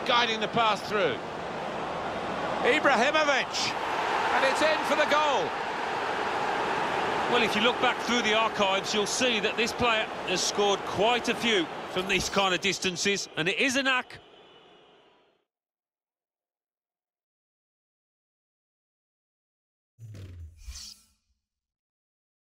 guiding the pass through. Ibrahimovic, and it's in for the goal. Well, if you look back through the archives, you'll see that this player has scored quite a few from these kind of distances, and it is a knack